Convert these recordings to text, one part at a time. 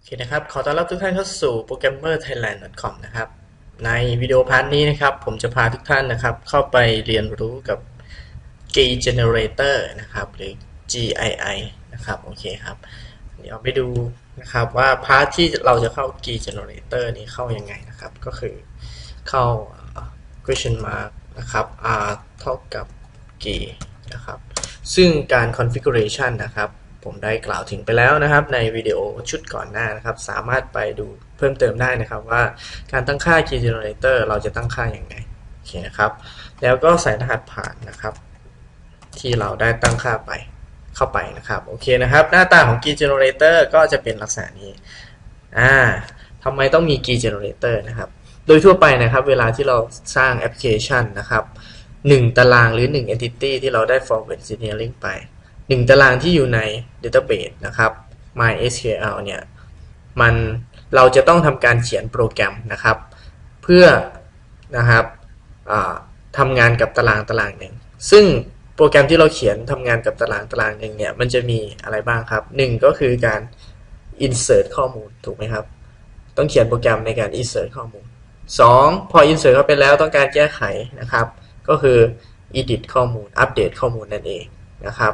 เคนะครับขอต้อนรับทุกท่านเข้าสู่ programmerthailand.com นะครับในวิดีโอพาร์ทนี้นะครับผมจะพาทุกท่านนะครับเข้าไปเรียนรู้กับ Key Generator นะครับหรือ GII นะครับโอเคครับเดี๋ยวไปดูนะครับว่าพาร์ทที่เราจะเข้า Key Generator นี้เข้ายังไงนะครับก็คือเข้า question mark นะครับ r เท่ากับ key นะครับซึ่งการ configuration นะครับผมได้กล่าวถึงไปแล้วนะครับในวิดีโอชุดก่อนหน้านะครับสามารถไปดูเพิ่มเติมได้นะครับว่าการตั้งค่า key generator เราจะตั้งค่าอย่างไรโอเคนะครับแล้วก็ใส่รหัสผ่านนะครับที่เราได้ตั้งค่าไปเข้าไปนะครับโอเคนะครับหน้าตาของ key generator ก็จะเป็นลักษณะนี้ทำไมต้องมี key generator นะครับโดยทั่วไปนะครับเวลาที่เราสร้างแอปพลิเคชันนะครับ1ตารางหรือ1 entity ที่เราได้ forward engineering ไป1ตารางที่อยู่ใน database นะครับ MySQL เนี่ยเราจะต้องทำการเขียนโปรแกรมนะครับเพื่อนะครับทำงานกับตารางหนึ่งซึ่งโปรแกรมที่เราเขียนทำงานกับตารางหนึ่งเนี่ยมันจะมีอะไรบ้างครับ1ก็คือการ insert ข้อมูลถูกไหมครับต้องเขียนโปรแกรมในการ insert ข้อมูล2พอ insert เข้าไปแล้วต้องการแก้ไขนะครับก็คือ edit ข้อมูล update ข้อมูลนั่นเองนะครับ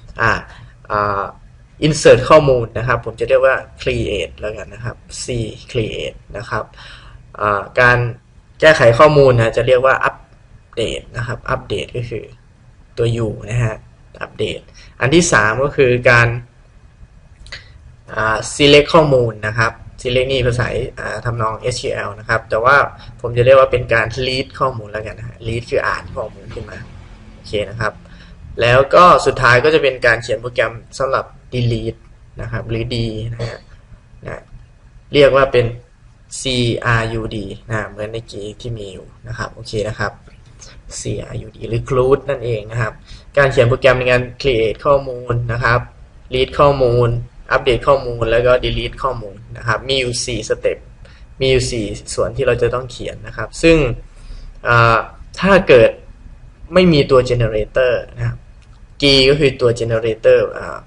insert ข้อมูลนะครับผมจะเรียกว่า create แล้วกันนะครับ c create นะครับการแก้ไขข้อมูลนะจะเรียกว่า update นะครับ update ก็คือตัว u นะฮะ update อันที่3ก็คือการselect ข้อมูลนะครับ select นี่ภาษาทำนอง SQL นะครับแต่ว่าผมจะเรียกว่าเป็นการ read ข้อมูลแล้วกันนะฮะ read คืออ่านข้อมูลขึ้นมาโอเคนะครับแล้วก็สุดท้ายก็จะเป็นการเขียนโปรแกรมสำหรับ delete นะครับหรือ d นะฮะเรียกว่าเป็น crud นะเหมือนในกี้ที่มีอยู่นะครับโอเคนะครับ crud หรือ crud นั่นเองนะครับการเขียนโปรแกรมในการ create ข้อมูลนะครับ read ข้อมูลอัปเดตข้อมูลแล้วก็ delete ข้อมูลนะครับมีอยู่4สเต็ปมีอยู่4ส่วนที่เราจะต้องเขียนนะครับซึ่งถ้าเกิดไม่มีตัว generator นะครับ key ก็คือตัว generator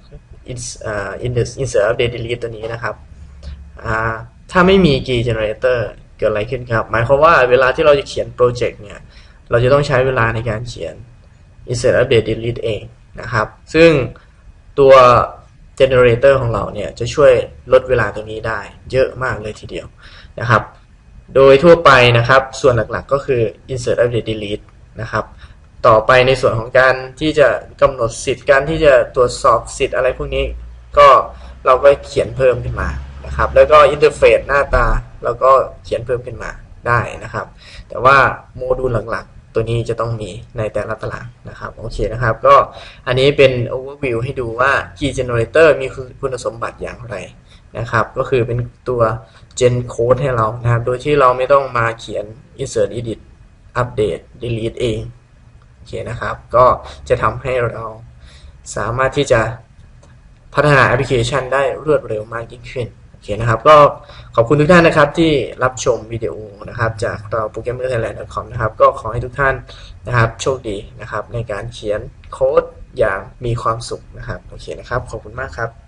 insert update delete ตัวนี้นะครับถ้าไม่มี key generator เกิดอะไรขึ้นครับหมายความว่าเวลาที่เราจะเขียนโปรเจกต์เนี่ยเราจะต้องใช้เวลาในการเขียน insert update delete เองนะครับซึ่งตัว generator ของเราเนี่ยจะช่วยลดเวลาตรงนี้ได้เยอะมากเลยทีเดียวนะครับโดยทั่วไปนะครับส่วนหลักๆก็คือ insert update delete นะครับต่อไปในส่วนของการที่จะกำหนดสิทธิ์การที่จะตรวจสอบสิทธิ์อะไรพวกนี้ก็เราก็เขียนเพิ่มขึ้นมานะครับแล้วก็อินเทอร์เฟซหน้าตาเราก็เขียนเพิ่มขึ้นมาได้นะครับแต่ว่าโมดูลหลักๆตัวนี้จะต้องมีในแต่ละตารางนะครับโอเคนะครับก็อันนี้เป็น overview ให้ดูว่า key generator มีคุณสมบัติอย่างไรนะครับก็คือเป็นตัว gen code ให้เรานะครับโดยที่เราไม่ต้องมาเขียน insert edit update delete เองโอเคนะครับก็จะทำให้เราสามารถที่จะพัฒนาแอปพลิเคชันได้รวดเร็วมากยิ่งขึ้นโอเคนะครับก็ขอบคุณทุกท่านนะครับที่รับชมวิดีโอนะครับจากเรา programmerthailand.com นะครับก็ขอให้ทุกท่านนะครับโชคดีนะครับในการเขียนโค้ดอย่างมีความสุขนะครับโอเคนะครับขอบคุณมากครับ